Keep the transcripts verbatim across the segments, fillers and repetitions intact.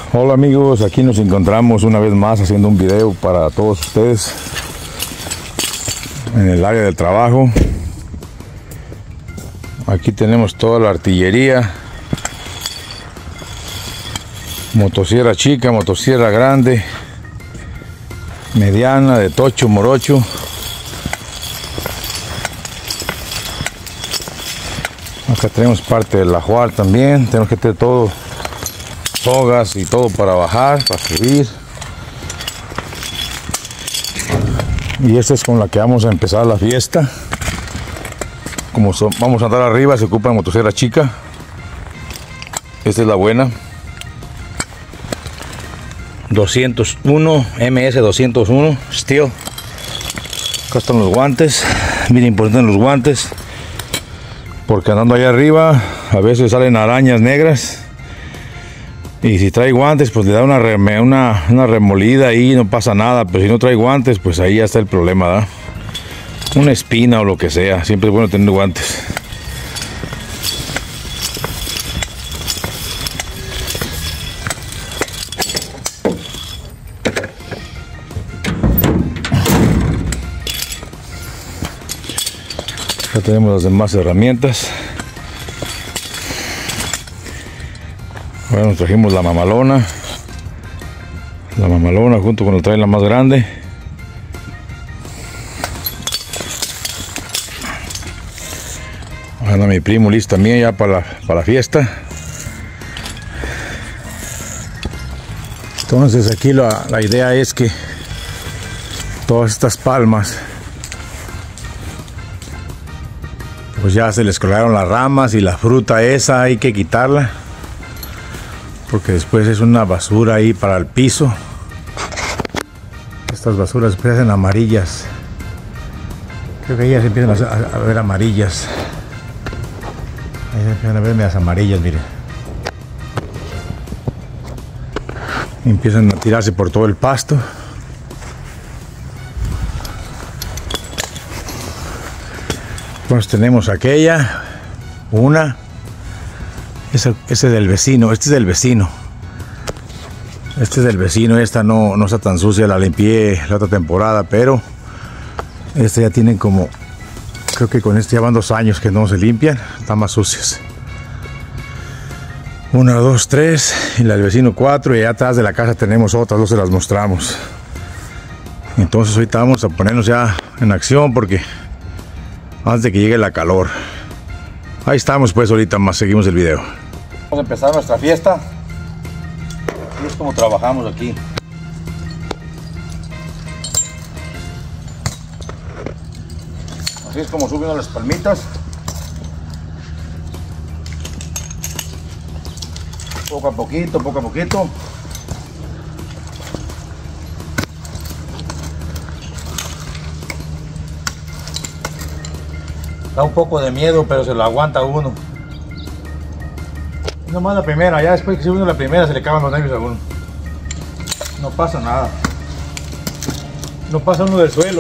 Hola amigos, aquí nos encontramos una vez más haciendo un video para todos ustedes en el área del trabajo. Aquí tenemos toda la artillería, motosierra chica, motosierra grande, mediana, de tocho, morocho. Acá tenemos parte del ajuar también. Tenemos que tener todo, sogas y todo para bajar, para subir. Y esta es con la que vamos a empezar la fiesta. Como so, vamos a andar arriba, se ocupa motosierra chica. Esta es la buena. doscientos uno, M S doscientos uno, steel. Acá están los guantes. Bien importante los guantes, porque andando allá arriba a veces salen arañas negras. Y si trae guantes, pues le da una, rem una, una remolida ahí, no pasa nada. Pero si no trae guantes, pues ahí ya está el problema, ¿verdad? Una espina o lo que sea. Siempre es bueno tener guantes. Ya tenemos las demás herramientas. Ahora nos trajimos la mamalona. La mamalona junto con el trailer más grande. Anda mi primo listo también ya para la, para la fiesta. Entonces aquí la, la idea es que todas estas palmas, pues ya se les colgaron las ramas y la fruta esa hay que quitarla, porque después es una basura ahí para el piso. Estas basuras después hacen amarillas. Creo que ahí ya se empiezan a, a ver amarillas. Ahí se empiezan a ver medias amarillas, miren. Y empiezan a tirarse por todo el pasto. Pues tenemos aquella, una. Ese, ese del vecino, este es del vecino. Este es del vecino, esta no, no está tan sucia, la limpié la otra temporada, pero esta ya tienen como, creo que con este ya van dos años que no se limpian, están más sucias. Una, dos, tres, y la del vecino cuatro, y allá atrás de la casa tenemos otras, no se las mostramos. Entonces ahorita vamos a ponernos ya en acción, porque antes de que llegue la calor. Ahí estamos pues, ahorita más seguimos el video. Vamos a empezar nuestra fiesta. Así es como trabajamos aquí. Así es como suben las palmitas. Poco a poquito, poco a poquito. Da un poco de miedo, pero se lo aguanta uno. Nomás la primera, ya después que se une la primera se le acaban los nervios a uno. No pasa nada. No pasa uno del suelo.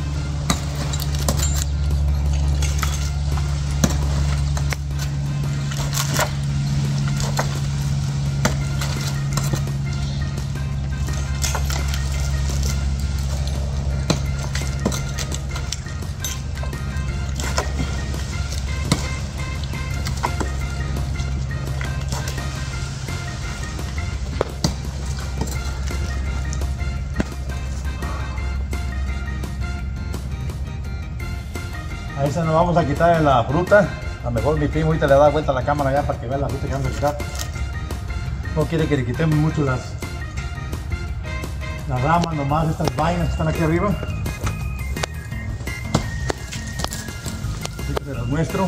A esa nos vamos a quitar en la fruta. A lo mejor mi primo ahorita le da vuelta a la cámara ya para que vea la fruta que vamos a quitar. No quiere que le quitemos mucho las, las ramas, nomás estas vainas que están aquí arriba. Así que te las muestro.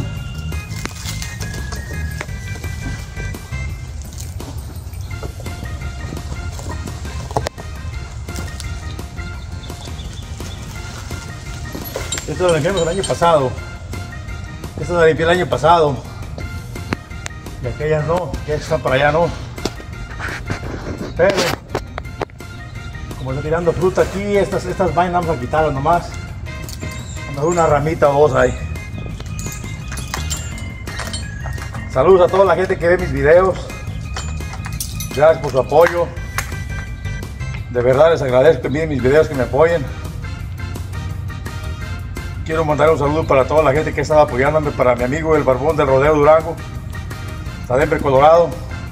Esto lo limpiamos el año pasado. Esto lo limpié el año pasado. Y aquellas no, aquellas están para allá no. Pero como está tirando fruta aquí, estas, estas vainas vamos a quitarlas nomás. A lo mejor una ramita o dos ahí. Saludos a toda la gente que ve mis videos. Gracias por su apoyo. De verdad les agradezco que miren mis videos, que me apoyen. Quiero mandar un saludo para toda la gente que estaba apoyándome, para mi amigo el Barbón del Rodeo Durango, hasta Denver, Colorado.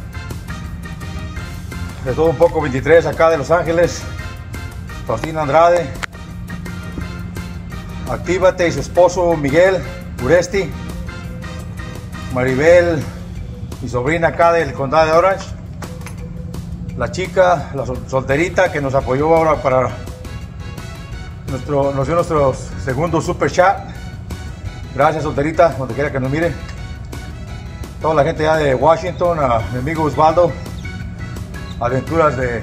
De todo un poco veintitrés acá de Los Ángeles, Faustina Andrade, Actívate y su esposo Miguel Uresti, Maribel, mi sobrina acá del condado de Orange, la chica, la sol solterita que nos apoyó ahora para nuestro, nos dio nuestro segundo super chat. Gracias, solterita, donde quiera que nos mire. Toda la gente ya de Washington, a mi amigo Osvaldo, aventuras de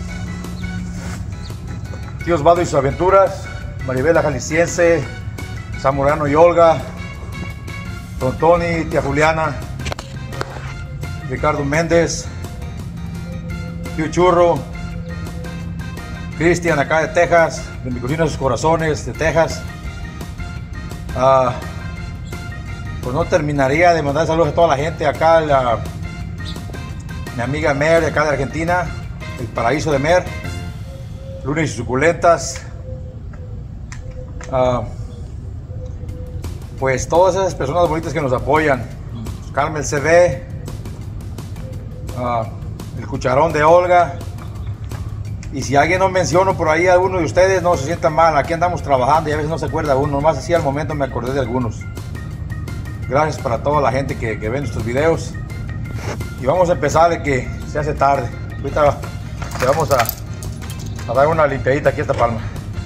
tío Osvaldo y sus aventuras, Maribel la Jalisciense, Zamorano y Olga, Don Tony, tía Juliana, Ricardo Méndez, tío Churro, Cristian acá de Texas, de mi cocina de sus corazones de Texas. Uh, pues no terminaría de mandar saludos a toda la gente acá, la, mi amiga Mer de acá de Argentina, el paraíso de Mer, Lunes y Suculentas. Uh, pues todas esas personas bonitas que nos apoyan, Carmen C D, uh, el Cucharón de Olga. Y si alguien no menciono por ahí a alguno de ustedes, no se sientan mal, aquí andamos trabajando y a veces no se acuerda uno, nomás así al momento me acordé de algunos. Gracias para toda la gente que, que ve nuestros videos. Y vamos a empezar de que se hace tarde. Ahorita le vamos a, a dar una limpiadita aquí a esta palma.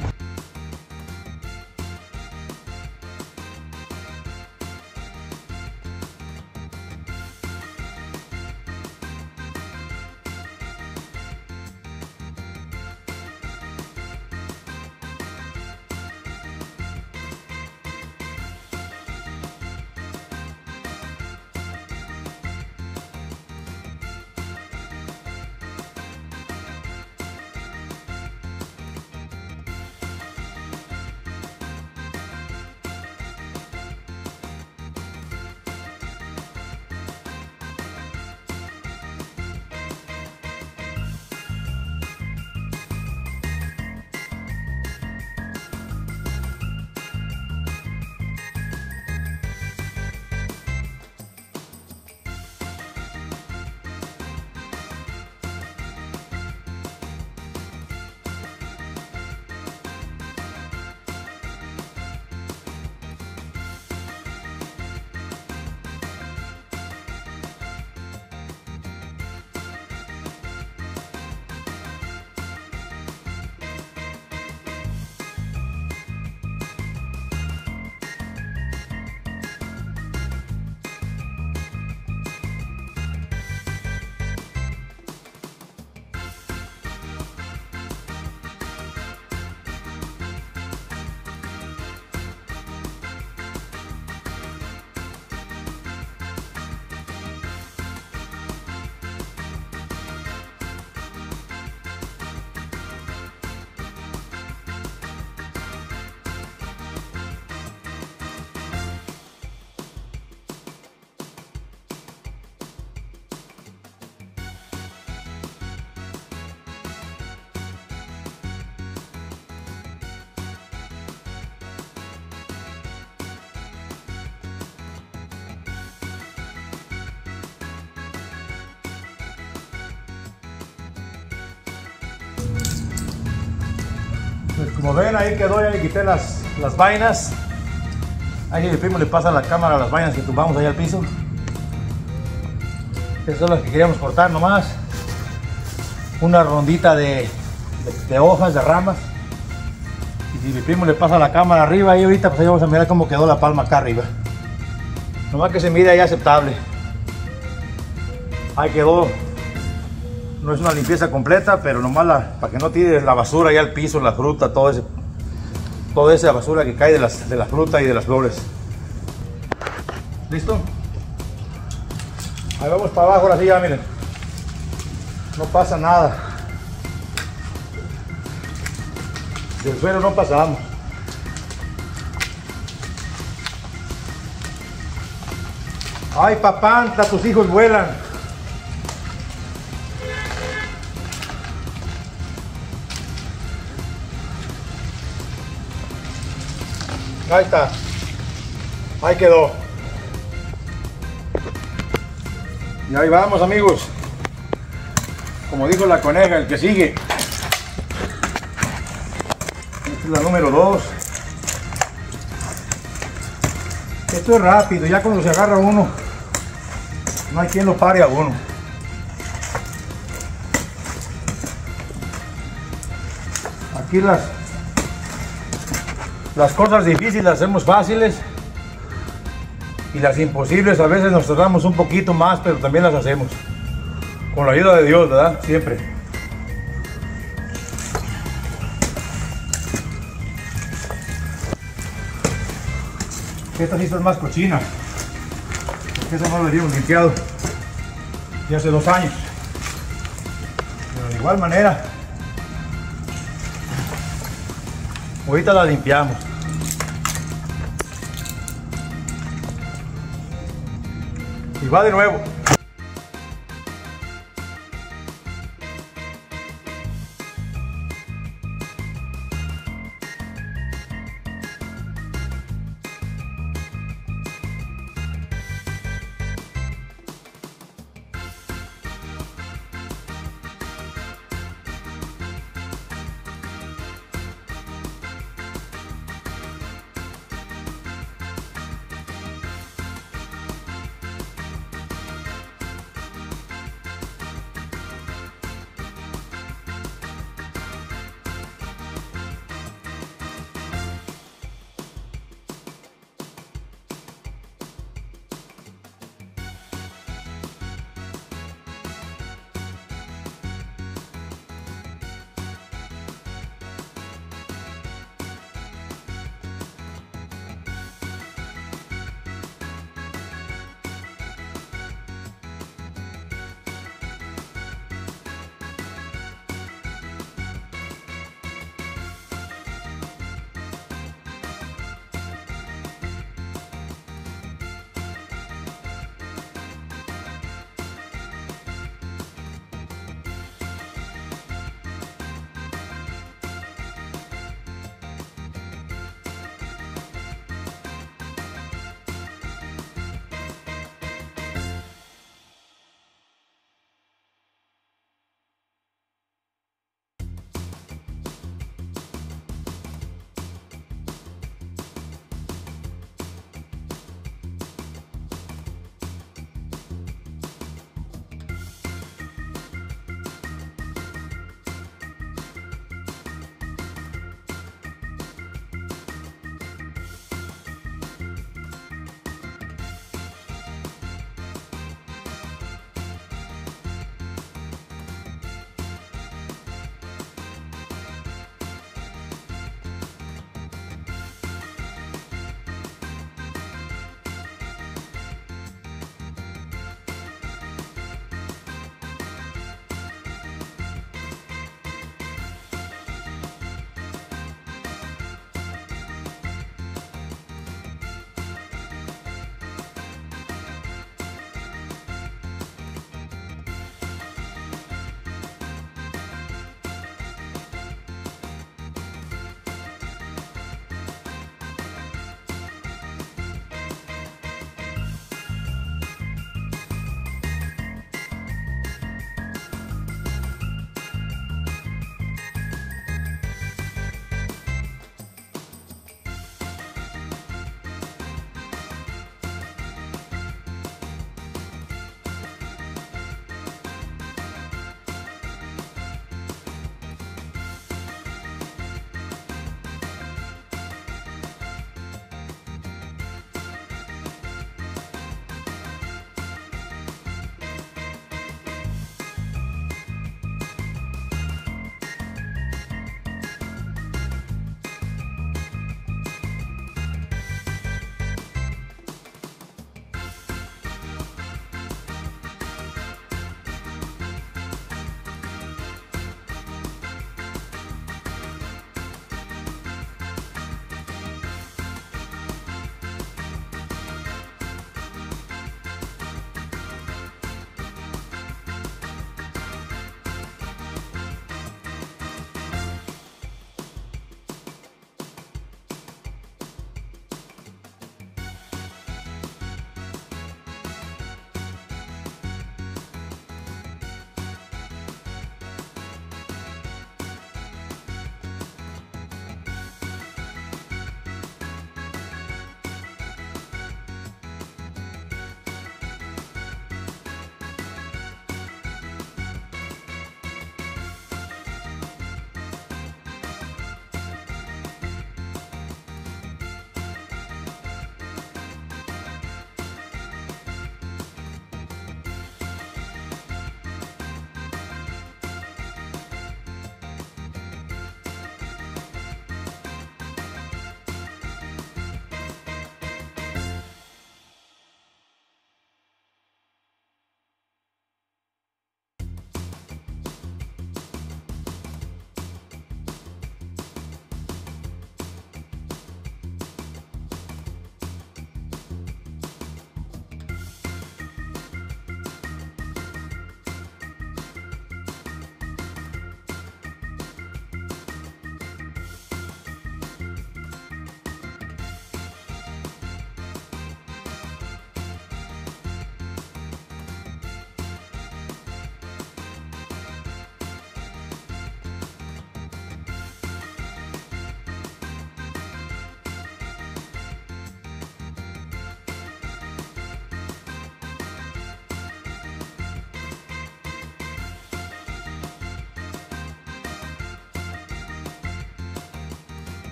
Pues como ven, ahí quedó, ya le quité las, las vainas. Ahí mi primo le pasa a la cámara las vainas que tumbamos ahí al piso. Estas son las que queríamos cortar nomás. Una rondita de, de, de hojas, de ramas. Y si mi primo le pasa la cámara arriba, ahí ahorita pues ahí vamos a mirar cómo quedó la palma acá arriba. Nomás que se mire ahí aceptable. Ahí quedó. No es una limpieza completa, pero nomás la, para que no tires la basura allá al piso, la fruta, todo ese, toda esa basura que cae de, las, de la fruta y de las flores. ¿Listo? Ahí vamos para abajo, ahora sí ya miren. No pasa nada. Del suelo no pasamos. Ay, papá, tus hijos vuelan. Ahí está. Ahí quedó. Y ahí vamos, amigos. Como dijo la coneja, el que sigue. Esta es la número dos. Esto es rápido, ya cuando se agarra uno, no hay quien lo pare a uno. Aquí las, las cosas difíciles las hacemos fáciles y las imposibles a veces nos tardamos un poquito más, pero también las hacemos. Con la ayuda de Dios, ¿verdad? Siempre. Esta sí está más cochina. Esa no la habíamos limpiado ya hace dos años. Pero de igual manera, ahorita la limpiamos. Y va de nuevo.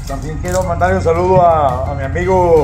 También quiero mandarle un saludo a, a mi amigo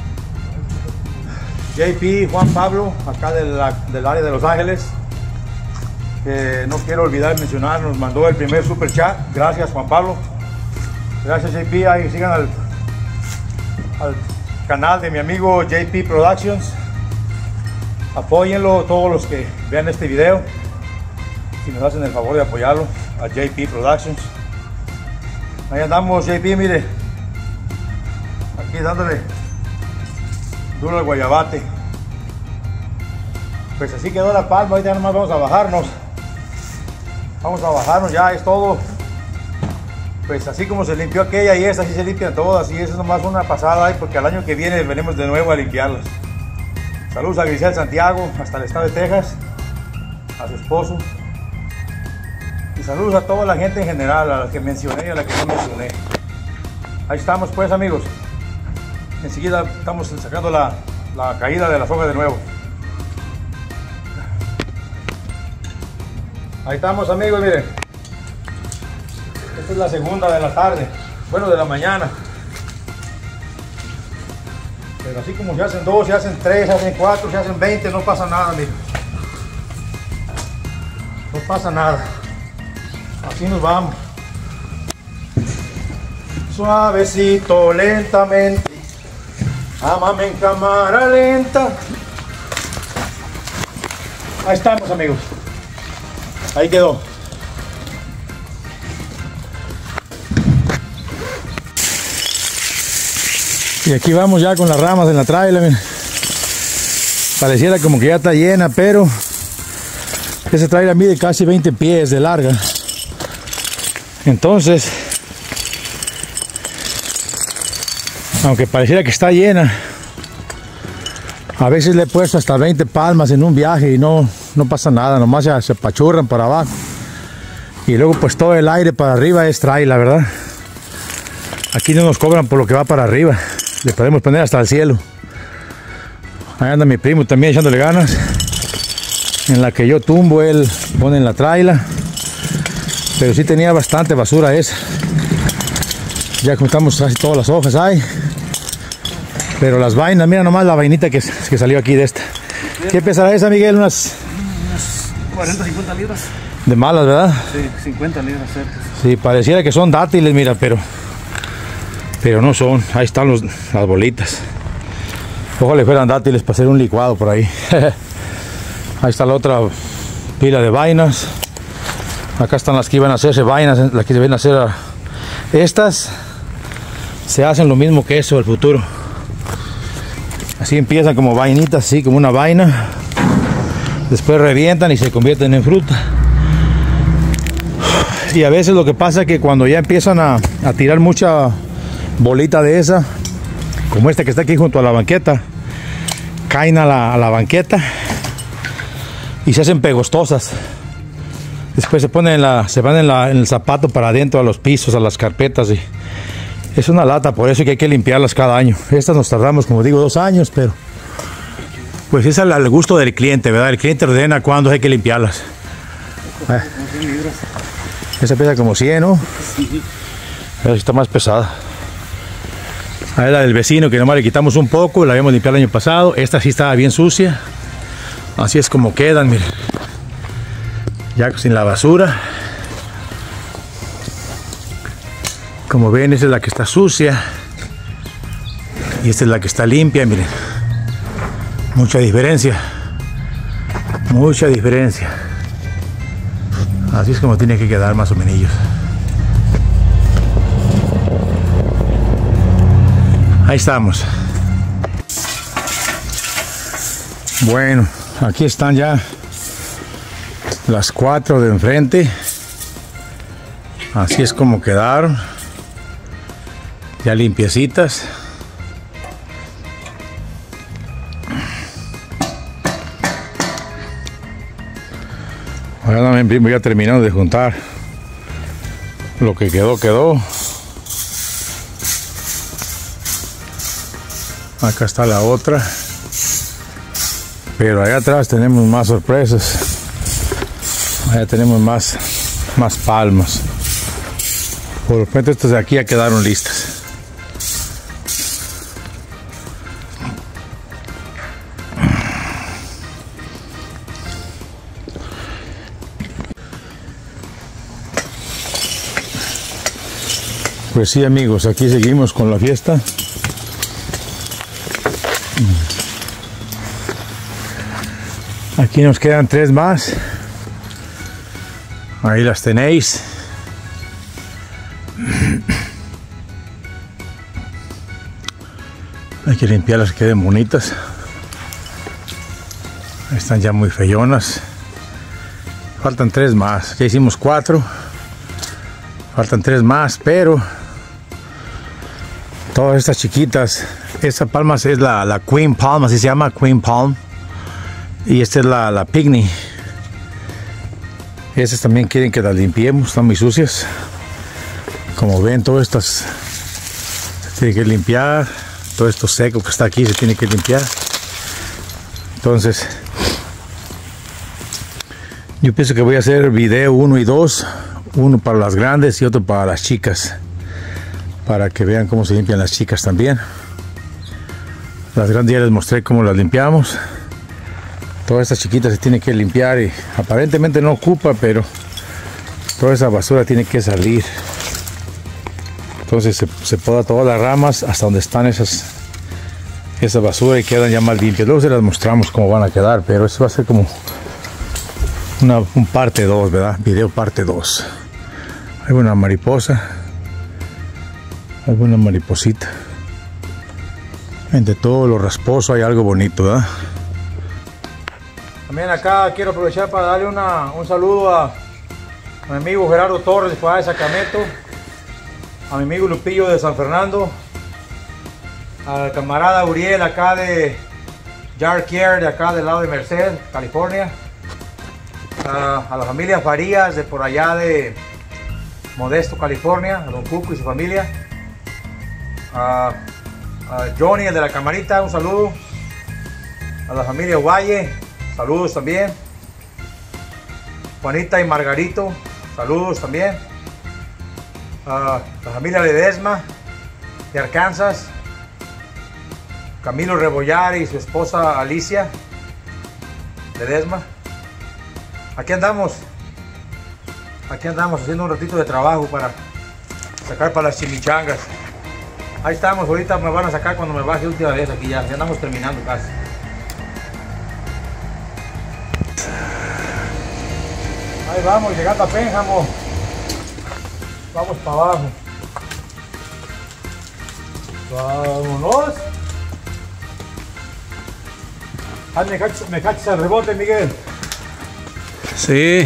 J P Juan Pablo, acá de la, del área de Los Ángeles, que no quiero olvidar mencionar, nos mandó el primer super chat. Gracias, Juan Pablo. Gracias, J P. Ahí sigan al, al canal de mi amigo J P Productions. Apóyenlo todos los que vean este video, si nos hacen el favor de apoyarlo, a J P Productions. Ahí andamos, J P, mire, aquí dándole duro al guayabate. Pues así quedó la palma. Ahorita nomás vamos a bajarnos, vamos a bajarnos, ya es todo. Pues así como se limpió aquella y esta, así se limpian todas, y eso es nomás una pasada ahí, porque al año que viene venimos de nuevo a limpiarlas. Saludos a Grisel Santiago, hasta el estado de Texas, a su esposo. Y saludos a toda la gente en general, a la que mencioné y a la que no mencioné. Ahí estamos pues, amigos. Enseguida estamos sacando la, la caída de las hojas de nuevo. Ahí estamos, amigos, miren. Esta es la segunda de la tarde, bueno, de la mañana. Pero así como se hacen dos, se hacen tres, se hacen cuatro, se hacen veinte, no pasa nada, miren. No pasa nada. Así nos vamos. Suavecito, lentamente. Ámame en cámara lenta. Ahí estamos, amigos. Ahí quedó. Y aquí vamos ya con las ramas en la trailer, miren. Pareciera como que ya está llena, pero esa trailer mide casi veinte pies de larga. Entonces, aunque pareciera que está llena, a veces le he puesto hasta veinte palmas en un viaje y no, no pasa nada, nomás ya se apachurran para abajo. Y luego pues todo el aire para arriba es trailer, ¿verdad? Aquí no nos cobran por lo que va para arriba, le podemos poner hasta el cielo. Ahí anda mi primo también echándole ganas. En la que yo tumbo, él pone en la trailer. Pero sí tenía bastante basura esa. Ya juntamos casi todas las hojas ahí. Pero las vainas, mira nomás la vainita que, que salió aquí de esta. ¿Qué pesará esa, Miguel? Unas, unas cuarenta, cincuenta libras. De malas, ¿verdad? Sí, cincuenta libras cerca. Sí, pareciera que son dátiles, mira, pero pero no son. Ahí están los, las bolitas. Ojalá fueran dátiles para hacer un licuado por ahí. Ahí está la otra pila de vainas. Acá están las que iban a hacerse vainas, las que se van a hacer. Estas se hacen lo mismo que eso, el futuro. Así empiezan como vainitas, así como una vaina. Después revientan y se convierten en fruta. Y a veces lo que pasa es que cuando ya empiezan a, a tirar mucha bolita de esa, como esta que está aquí junto a la banqueta, caen a la, a la banqueta y se hacen pegostosas. Después se ponen en, la, se van en, la, en el zapato para adentro, a los pisos, a las carpetas. Y es una lata, por eso que hay que limpiarlas cada año. Estas nos tardamos, como digo, dos años, pero pues es al, al gusto del cliente, ¿verdad? El cliente ordena cuándo hay que limpiarlas. Eh. Esa pesa como cien, ¿no? Sí. Esa está más pesada. Ahí es la del vecino, que nomás le quitamos un poco, la habíamos limpiado el año pasado. Esta sí estaba bien sucia. Así es como quedan, miren. Ya sin la basura. Como ven, esa es la que está sucia y esta es la que está limpia, miren. Mucha diferencia. Mucha diferencia. Así es como tiene que quedar más o menos. Ahí estamos. Bueno, aquí están ya las cuatro de enfrente. Así es como quedaron. Ya limpiecitas. Ahora también primo ya terminando de juntar. Lo que quedó, quedó. Acá está la otra. Pero allá atrás tenemos más sorpresas. Allá tenemos más, más palmas. Por lo pronto estas de aquí ya quedaron listas. Pues sí, amigos, aquí seguimos con la fiesta. Aquí nos quedan tres más. Ahí las tenéis. Hay que limpiarlas, que queden bonitas. Están ya muy feyonas. Faltan tres más. Ya hicimos cuatro. Faltan tres más, pero todas estas chiquitas. Esta palma es la, la Queen Palm, así se llama, Queen Palm. Y esta es la, la Pygmy. Estas también quieren que las limpiemos, están muy sucias. Como ven, todas estas se tiene que limpiar. Todo esto seco que está aquí se tiene que limpiar. Entonces, yo pienso que voy a hacer video uno y dos. Uno para las grandes y otro para las chicas. Para que vean cómo se limpian las chicas también. Las grandes ya les mostré cómo las limpiamos. Todas estas chiquitas se tienen que limpiar y aparentemente no ocupa, pero toda esa basura tiene que salir. Entonces se, se poda todas las ramas hasta donde están esas esa basura y quedan ya más limpias. Luego se las mostramos cómo van a quedar, pero eso va a ser como una un parte dos, ¿verdad? Video parte dos. Hay una mariposa. Hay una mariposita. Entre todo lo rasposo hay algo bonito, ¿verdad? También acá quiero aprovechar para darle una, un saludo a, a mi amigo Gerardo Torres de Ciudad de Sacramento, a mi amigo Lupillo de San Fernando, al camarada Uriel acá de Jarquier, de acá del lado de Merced, California, a, a la familia Farías de por allá de Modesto, California, a don Cuco y su familia, a, a Johnny, el de la camarita, un saludo, a la familia Valle, saludos también, Juanita y Margarito, saludos también, a la familia Ledesma de Arkansas, Camilo Rebollar y su esposa Alicia Ledesma. Aquí andamos, aquí andamos haciendo un ratito de trabajo para sacar para las chimichangas. Ahí estamos, ahorita me van a sacar cuando me baje última vez aquí ya, ya andamos terminando casi. Ahí vamos, llegando a Pénjamo. Vamos para abajo. Vámonos. Ah, me cachas, me cachas el rebote, Miguel. Sí.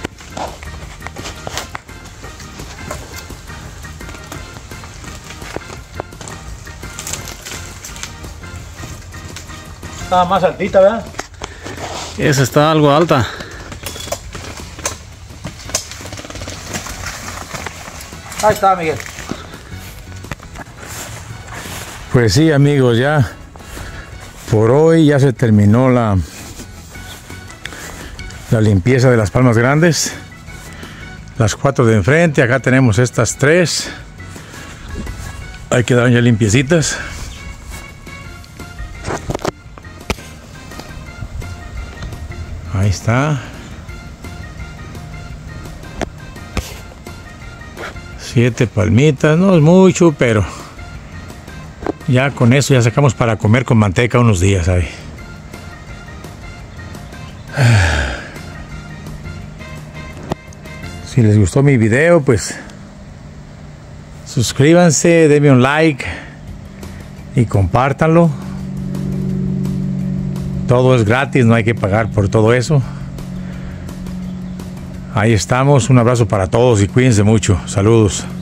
Estaba más altita, ¿verdad? Esa está algo alta. Ahí está, Miguel. Pues sí, amigos, ya por hoy ya se terminó la la limpieza de las palmas grandes. Las cuatro de enfrente, acá tenemos estas tres. Ahí quedaron ya limpiecitas. Ahí está. Siete palmitas, no es mucho, pero ya con eso ya sacamos para comer con manteca unos días ahí. Si les gustó mi video, pues suscríbanse, denme un like y compártanlo. Todo es gratis, no hay que pagar por todo eso. Ahí estamos, un abrazo para todos y cuídense mucho. Saludos.